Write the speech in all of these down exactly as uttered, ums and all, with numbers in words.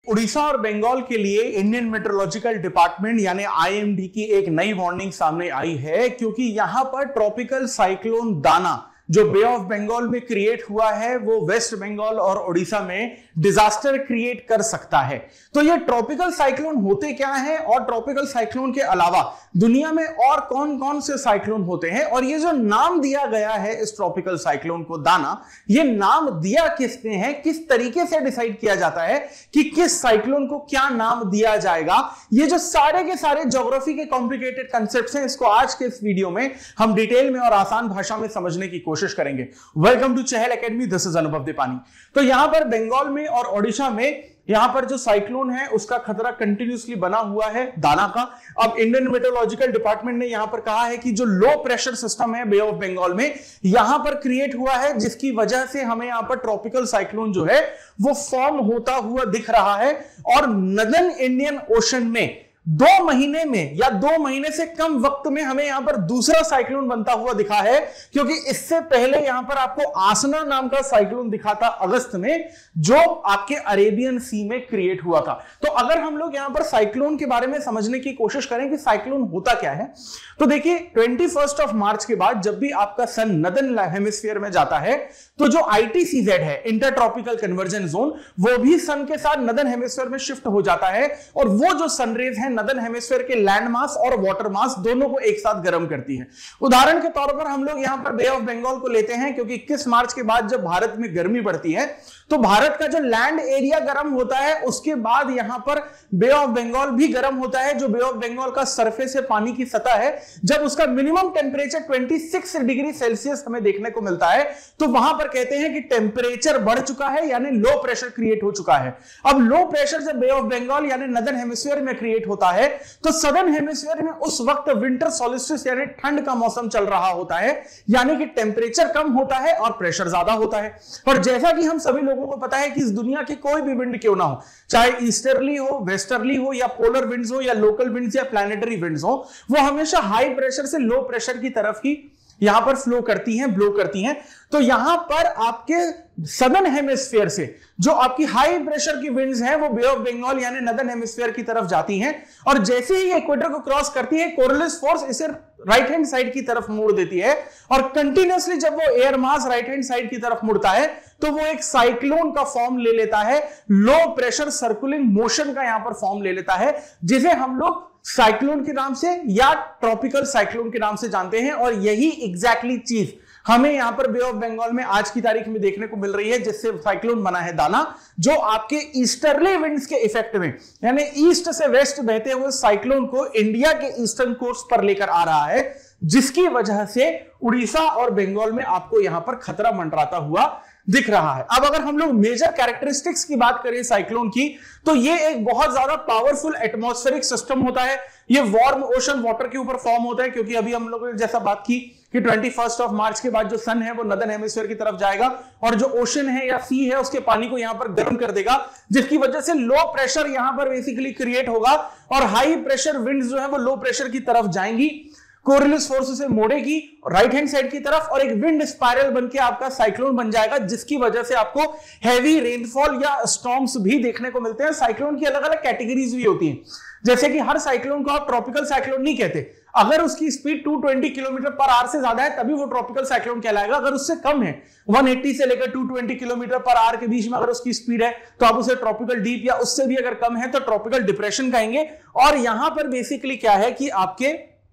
उड़ीसा और बंगाल के लिए इंडियन मेट्रोलॉजिकल डिपार्टमेंट यानी आई एम डी की एक नई वार्निंग सामने आई है, क्योंकि यहां पर ट्रॉपिकल साइक्लोन दाना जो बे ऑफ बंगाल में क्रिएट हुआ है वो वेस्ट बंगाल और उड़ीसा में डिजास्टर क्रिएट कर सकता है। तो ये ट्रॉपिकल साइक्लोन होते क्या हैं और ट्रॉपिकल साइक्लोन के अलावा दुनिया में और कौन कौन से साइक्लोन होते हैं, और ये जो नाम दिया गया है इस ट्रॉपिकल साइक्लोन को दाना, ये नाम दिया किसने है, किस तरीके से डिसाइड किया जाता है कि किस साइक्लोन को क्या नाम दिया जाएगा, ये जो सारे के सारे ज्योग्राफी के कॉम्प्लिकेटेड कंसेप्ट्स हैं, इसको आज के इस वीडियो में हम डिटेल में और आसान भाषा में समझने की कोशिश करेंगे। Welcome to Chahal academy, this is Anubhav Deepani. तो यहां पर बंगाल में और ओडिशा में यहां पर जो साइक्लोन है उसका खतरा कंटिन्यूसली बना हुआ है दाना का। अब इंडियन मेट्रोलॉजिकल डिपार्टमेंट ने यहां पर कहा है कि जो लो प्रेशर सिस्टम है बे ऑफ बंगाल में यहां पर क्रिएट हुआ है, जिसकी वजह से हमें यहां पर ट्रॉपिकल साइक्लोन जो है वो फॉर्म होता हुआ दिख रहा है। और नदर्न इंडियन ओशन में दो महीने में या दो महीने से कम वक्त में हमें यहां पर दूसरा साइक्लोन बनता हुआ दिखा है, क्योंकि इससे पहले यहां पर आपको आसना नाम का साइक्लोन दिखा था अगस्त में, जो आपके अरेबियन सी में क्रिएट हुआ था। तो अगर हम लोग यहां पर साइक्लोन के बारे में समझने की कोशिश करें कि साइक्लोन होता क्या है, तो देखिए ट्वेंटी फर्स्ट ऑफ मार्च के बाद जब भी आपका सन नदर्न हेमिस्फीयर में जाता है तो जो आई टी सी जेड है, इंटर ट्रॉपिकल कन्वर्जन जोन, वो भी सन के साथ नदर्न हेमिस्फीयर में शिफ्ट हो जाता है, और वो जो सनरेज है नदर्न हेमिस्फीयर के लैंड मास और वाटर मास दोनों को एक साथ गर्म करती है। उदाहरण के तौर पर हम लोग यहां पर बे ऑफ बंगाल को लेते हैं, क्योंकि इक्कीस मार्च के बाद जब भारत में गर्मी बढ़ती है तो भारत का जो लैंड एरिया गर्म होता है, उसके बाद यहां पर बे ऑफ बंगाल भी गर्म होता है। जो बे ऑफ बंगाल का सरफेस है, पानी की सतह है, जब उसका मिनिमम टेम्परेचर छब्बीस डिग्री सेल्सियस हमें देखने को मिलता है तो वहां पर कहते हैं कि टेम्परेचर बढ़ चुका है, यानी लो प्रेशर क्रिएट हो चुका है। अब लो प्रेशर जब बे ऑफ बंगाल यानी नदर्न हेमिस्फीयर में क्रिएट होता है तो सदर्न हेमिस्फीयर में उस वक्त विंटर सॉल्स्टिस यानी ठंड का मौसम चल रहा होता है, यानी कि टेम्परेचर कम होता है और प्रेशर ज्यादा होता है। और जैसा कि हम सभी लोगों को पता है कि इस दुनिया की कोई भी विंड क्यों ना हो, चाहे ईस्टर्ली हो, वेस्टर्ली हो, या पोलर विंड्स हो, या लोकल विंड्स या प्लैनेटरी विंड्स हो, वो हमेशा हाई प्रेशर से लो प्रेशर की तरफ ही यहां पर फ्लो करती हैं, ब्लो करती हैं। तो यहां पर आपके सदर्न हेमिस्फीयर से जो आपकी हाई प्रेशर की विंड्स हैं वो बे ऑफ बंगाल यानी नदर्न हेमिस्फीयर की तरफ जाती हैं, और जैसे ही इक्वेटर को क्रॉस करती है कोरियोलिस फोर्स इसे राइट हैंड साइड की तरफ मोड़ देती है, और कंटिन्यूअसली जब वो air mass right hand side की तरफ मुड़ता है तो वो एक साइक्लोन का फॉर्म ले लेता है, लो प्रेशर सर्कुलिंग मोशन का यहां पर फॉर्म ले लेता है, जिसे हम लोग साइक्लोन के नाम से या ट्रॉपिकल साइक्लोन के नाम से जानते हैं। और यही एग्जैक्टली चीज हमें यहां पर बे ऑफ बंगाल में आज की तारीख में देखने को मिल रही है, जिससे साइक्लोन बना है दाना, जो आपके ईस्टर्ली विंड्स के इफेक्ट में यानी ईस्ट से वेस्ट बहते हुए साइक्लोन को इंडिया के ईस्टर्न कोस्ट पर लेकर आ रहा है, जिसकी वजह से उड़ीसा और बंगाल में आपको यहां पर खतरा मंडराता हुआ दिख रहा है। अब अगर हम लोग मेजर कैरेक्टरिस्टिक्स की बात करें साइक्लोन की, तो ये एक बहुत ज्यादा पावरफुल एटमॉस्फेरिक सिस्टम होता है। ये वार्म ओशन वाटर के ऊपर फॉर्म होता है, क्योंकि अभी हम लोगों ने जैसा बात की कि ट्वेंटी फर्स्ट ऑफ मार्च के बाद जो सन है वो नदर्न हेमिस्फीयर की तरफ जाएगा और जो ओशन है या सी है उसके पानी को यहां पर गर्म कर देगा, जिसकी वजह से लो प्रेशर यहां पर बेसिकली क्रिएट होगा और हाई प्रेशर विंड्स जो है वो लो प्रेशर की तरफ जाएंगी, कोरियोलिस फोर्स से मोड़ेगी राइट हैंड साइड की तरफ, और एक विंड स्पाइरल बनके आपका साइक्लोन बन जाएगा, जिसकी वजह से आपको हैवी रेनफॉल या स्टॉर्म्स भी देखने को मिलते हैं। साइक्लोन की अलग अलग कैटेगरीज भी होती हैं, जैसे कि हर साइक्लोन को आप ट्रॉपिकल साइक्लोन नहीं कहते। अगर उसकी स्पीड दो सौ बीस किलोमीटर पर आवर से ज्यादा है तभी वो ट्रॉपिकल साइक्लोन कहलाएगा। अगर उससे कम है, एक सौ अस्सी से लेकर दो सौ बीस किलोमीटर पर आवर के बीच में अगर उसकी स्पीड है तो आप उसे ट्रॉपिकल डीप, या उससे भी अगर कम है तो ट्रॉपिकल डिप्रेशन कहेंगे। और यहां पर बेसिकली क्या है कि आपके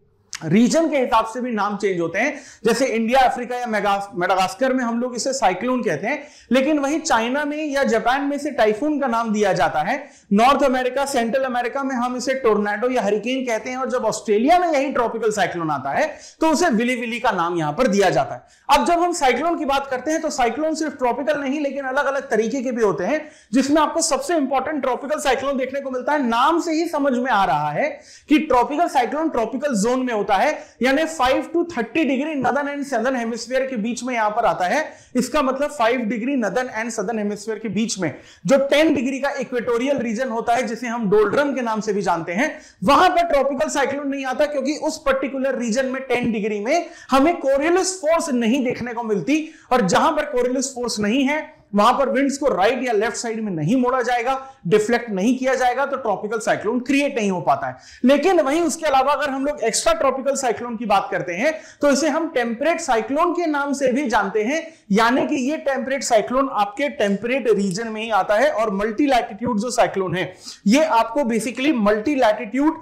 रीजन के हिसाब से भी नाम चेंज होते हैं, जैसे इंडिया, अफ्रीका या मेडागास्कर में हम लोग इसे साइक्लोन कहते हैं, लेकिन वहीं चाइना में या जापान में इसे टाइफून का नाम दिया जाता है। नॉर्थ अमेरिका, सेंट्रल अमेरिका में हम इसे टोर्नाडो या हरिकेन कहते हैं, और जब ऑस्ट्रेलिया में यही ट्रॉपिकल साइक्लोन आता है तो उसे विली विली का नाम यहां पर दिया जाता है। अब जब हम साइक्लोन की बात करते हैं तो साइक्लोन सिर्फ ट्रॉपिकल नहीं लेकिन अलग अलग तरीके के भी होते हैं, जिसमें आपको सबसे इंपॉर्टेंट ट्रॉपिकल साइक्लोन देखने को मिलता है। नाम से ही समझ में आ रहा है कि ट्रॉपिकल साइक्लोन ट्रॉपिकल जोन में होता है, यानी five to thirty degree northern and southern hemisphere के बीच में यहां पर आता है। इसका मतलब five degree northern and southern hemisphere के बीच में जो टेन डिग्री का इक्वेटोरियल रीजन होता है, जिसे हम डोल्ड्रम के नाम से भी जानते हैं, वहां पर ट्रॉपिकल साइक्लोन नहीं आता, क्योंकि उस पर्टिकुलर रीजन में टेन डिग्री में हमें कोरियोलिस फोर्स नहीं देखने को मिलती। और जहां पर कोरियोलिस फोर्स नहीं है वहां पर विंड्स को राइट या लेफ्ट साइड में नहीं मोड़ा जाएगा, डिफ्लेक्ट नहीं किया जाएगा, तो ट्रॉपिकल साइक्लोन क्रिएट नहीं हो पाता है। लेकिन वहीं उसके अलावा अगर हम लोग एक्स्ट्रा ट्रॉपिकल साइक्लोन की बात करते हैं तो इसे हम टेम्परेट साइक्लोन के नाम से भी जानते हैं, यानी कि ये टेम्परेट साइक्लोन आपके टेम्परेट रीजन में ही आता है। और मल्टी लैटिट्यूड जो साइक्लोन है ये आपको बेसिकली मल्टी लैटिट्यूड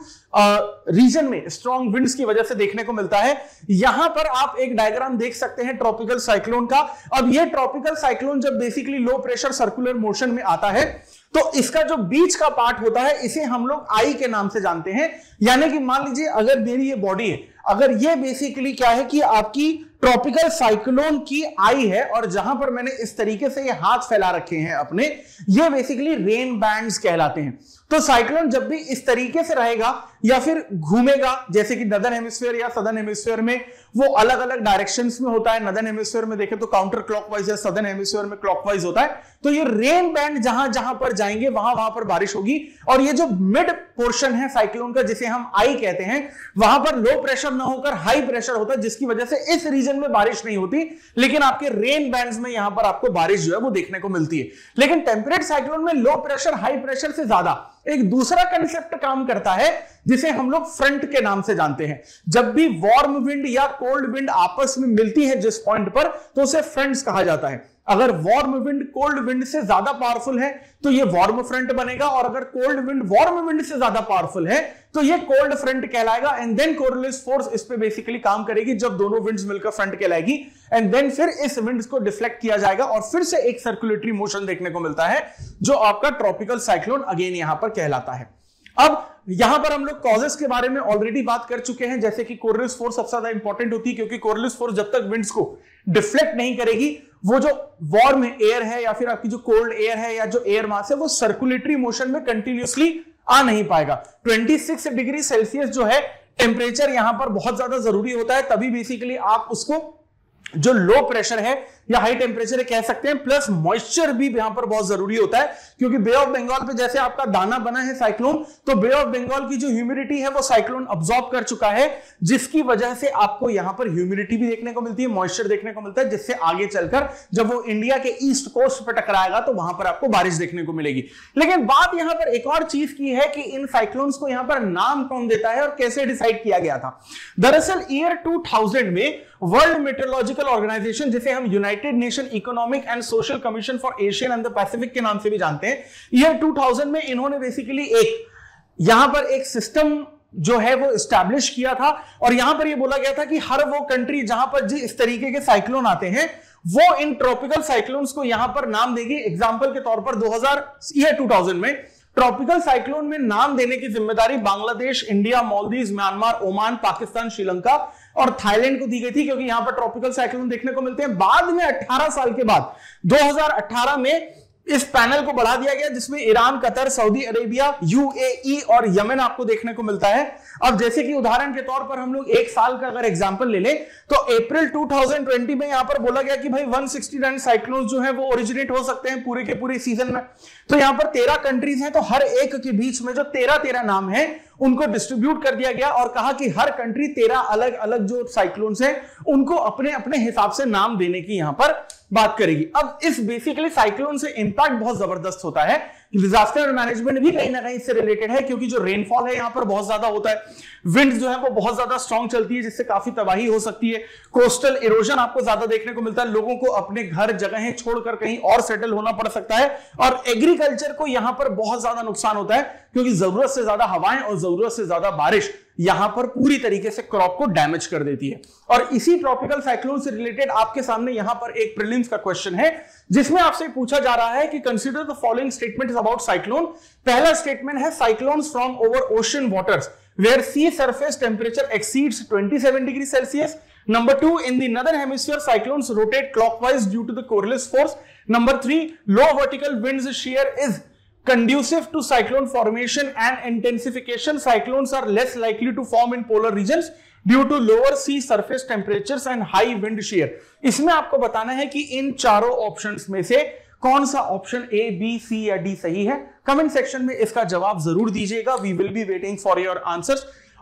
रीजन में स्ट्रॉन्ग विंड्स की वजह से देखने को मिलता है। यहां पर आप एक डायग्राम देख सकते हैं ट्रॉपिकल साइक्लोन का। अब ये ट्रॉपिकल साइक्लोन जब basically low pressure circular motion में आता है तो इसका जो बीच का पार्ट होता है इसे हम लोग आई के नाम से जानते हैं। यानी कि मान लीजिए अगर मेरी ये बॉडी है, अगर ये बेसिकली क्या है कि आपकी ट्रॉपिकल साइक्लोन की आई है और जहां पर मैंने इस तरीके से ये हाथ फैला रखे हैं अपने, ये बेसिकली रेन बैंड्स कहलाते हैं। तो साइक्लोन जब भी इस तरीके से रहेगा या फिर घूमेगा, जैसे कि नदर्न हेमिस्फीयर या सदर्न हेमिस्फीयर में वो अलग अलग डायरेक्शंस में होता है। नदर्न हेमिस्फीयर में देखें तो काउंटर क्लॉकवाइज या सदर्न हेमिस्फीयर में क्लॉकवाइज होता है। तो ये रेन बैंड जहां जहां पर जाएंगे वहां वहां पर बारिश होगी। और ये जो मिड पोर्शन है साइक्लोन का जिसे हम आई कहते हैं, वहां पर लो प्रेशर ना होकर हाई प्रेशर होता है, जिसकी वजह से इस रीजन में बारिश नहीं होती, लेकिन आपके रेन बैंड्स में यहां पर आपको बारिश जो है वो देखने को मिलती है। लेकिन टेम्परेट साइक्लोन में लो प्रेशर हाई प्रेशर से ज्यादा एक दूसरा कंसेप्ट काम करता है जिसे हम लोग फ्रंट के नाम से जानते हैं। जब भी वार्म विंड या कोल्ड विंड आपस में मिलती है जिस पॉइंट पर, तो उसे फ्रंट्स कहा जाता है। अगर वार्म विंड कोल्ड विंड से ज्यादा पावरफुल है तो ये वार्म फ्रंट बनेगा, और अगर कोल्ड विंड वार्म विंड से ज्यादा पावरफुल है तो ये कोल्ड फ्रंट कहलाएगा। एंड देन कोरियोलिस फोर्स इस पे बेसिकली काम करेगी जब दोनों विंड्स मिलकर फ्रंट कहलाएगी। एंड देन फिर इस विंड्स को डिफ्लेक्ट किया जाएगा और फिर से एक सर्कुलेटरी मोशन देखने को मिलता है जो आपका ट्रॉपिकल साइक्लोन अगेन यहां पर कहलाता है। अब यहां पर हम लोग कॉजेस के बारे में ऑलरेडी बात कर चुके हैं, जैसे कि कोरियोलिस फोर्स सबसे ज्यादा इंपॉर्टेंट होती है, क्योंकि कोरियोलिस फोर्स जब तक विंड्स को डिफ्लेक्ट नहीं करेगी, वो जो वार्म एयर है या फिर आपकी जो कोल्ड एयर है या जो एयर मास है वो सर्कुलेटरी मोशन में कंटिन्यूअसली आ नहीं पाएगा। छब्बीस डिग्री सेल्सियस जो है टेम्परेचर यहां पर बहुत ज्यादा जरूरी होता है, तभी बेसिकली आप उसको जो लो प्रेशर है या हाई टेम्परेचर कह सकते हैं, प्लस मॉइस्चर भी यहां पर बहुत जरूरी होता है। क्योंकि बे ऑफ बंगाल पे जैसे आपका दाना बना है साइक्लोन, तो बे ऑफ बंगाल की जो ह्यूमिडिटी है वो साइक्लोन अब्सॉर्ब कर चुका है, जिसकी वजह से आपको यहां पर ह्यूमिडिटी भी देखने को मिलती है, मॉइस्चर देखने को मिलता है, जिससे आगे चलकर जब वो इंडिया के ईस्ट कोस्ट पर टकराएगा तो वहां पर आपको बारिश देखने को मिलेगी। लेकिन बात यहां पर एक और चीज की है कि इन साइक्लोन्स को यहां पर नाम कौन देता है और कैसे डिसाइड किया गया था। दरअसल ईयर टू थाउजेंड में वर्ल्ड मेट्रोलॉजिकल ऑर्गेनाइजेशन, जिसे हम United Nation Economic and Social Commission for Asian and the Pacific के नाम से भी जानते हैं, ईयर टू थाउजेंड में इन्होंने बेसिकली एक यहां पर एक सिस्टम जो है वो एस्टैब्लिश किया था। और यहां पर ये बोला गया था कि हर वो कंट्री जहां पर जी इस तरीके के साइक्लोन आते हैं वो इन ट्रॉपिकल साइक्लोन्स को यहां पर नाम देगी। एग्जांपल के तौर पर दो हज़ार ईयर टू थाउजेंड में ट्रॉपिकल साइक्लोन में नाम देने की जिम्मेदारी Bangladesh, India, Maldives, Myanmar, Oman, Pakistan, Sri Lanka और थाईलैंड को दी गई थी, क्योंकि यहां पर ट्रॉपिकल साइक्लोन देखने को मिलते हैं। बाद में अठारह साल के बाद दो हज़ार अठारह में इस पैनल को बढ़ा दिया गया, जिसमें Iran, Qatar, Saudi Arabia, UAE और यमन आपको देखने को मिलता है। अब जैसे कि उदाहरण के तौर पर हम लोग एक साल का अगर एग्जांपल ले लें तो अप्रैल दो हज़ार बीस में यहां पर बोला गया कि भाई एक सौ उनहत्तर साइक्लोन्स जो है वो ओरिजिनेट हो सकते हैं पूरे के पूरे सीजन में। तो यहां पर तेरह कंट्रीज हैं, तो हर एक के बीच में जो तेरह तेरह नाम है उनको डिस्ट्रीब्यूट कर दिया गया और कहा कि हर कंट्री तेरह अलग अलग जो साइक्लोन्स हैं उनको अपने अपने हिसाब से नाम देने की यहां पर बात करेगी। अब इस बेसिकली साइक्लोन से इंपैक्ट बहुत जबरदस्त होता है, डिजास्टर मैनेजमेंट भी कहीं ना कहीं इससे रिलेटेड है, क्योंकि जो रेनफॉल है यहां पर बहुत ज्यादा होता है, विंड जो है वो बहुत ज्यादा स्ट्रॉन्ग चलती है, जिससे काफी तबाही हो सकती है। कोस्टल इरोजन आपको ज्यादा देखने को मिलता है, लोगों को अपने घर जगहें छोड़कर कहीं और सेटल होना पड़ सकता है, और एग्रीकल्चर को यहां पर बहुत ज्यादा नुकसान होता है, क्योंकि जरूरत से ज्यादा हवाएं और जरूरत से ज्यादा बारिश यहां पर पूरी तरीके से क्रॉप को डैमेज कर देती है। और इसी ट्रॉपिकल साइक्लोन से रिलेटेड आपके सामने यहां पर एक प्रीलिम्स का क्वेश्चन है, जिसमें आपसे पूछा जा रहा है कि consider the following statements about cyclone. पहला स्टेटमेंट है cyclones from over ocean waters where sea surface temperature exceeds twenty-seven degrees Celsius. Number two, in the northern hemisphere, cyclones rotate clockwise due to the Coriolis force. Number three, low vertical winds shear is conducive to cyclone formation and intensification. Cyclones are less likely to form in polar regions due to lower sea surface temperatures and high wind shear. इसमें आपको बताना है कि इन चारों options में से कौन सा ऑप्शन ए, बी, सी या डी सही है। कमेंट सेक्शन में इसका जवाब जरूर दीजिएगा। We will be waiting for your answers.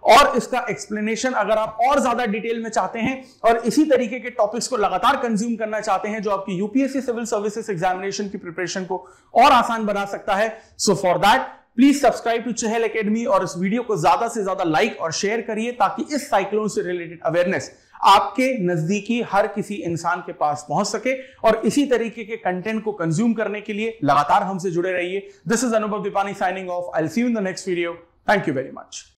और इसका एक्सप्लेनेशन अगर आप और ज्यादा डिटेल में चाहते हैं और इसी तरीके के टॉपिक्स को लगातार कंज्यूम करना चाहते हैं जो आपकी यूपीएससी सिविल सर्विसेज एग्जामिनेशन की प्रिपरेशन को और आसान बना सकता है, so for that please subscribe to Chahal academy और इस वीडियो को ज्यादा से ज्यादा लाइक और शेयर करिए ताकि इस साइक्लोन से रिलेटेड अवेयरनेस आपके नजदीकी हर किसी इंसान के पास पहुंच सके। और इसी तरीके के कंटेंट को कंज्यूम करने के लिए लगातार हमसे जुड़े रहिए। This is Anubhav Deepani signing off. I will see you in the next video. Thank you very much.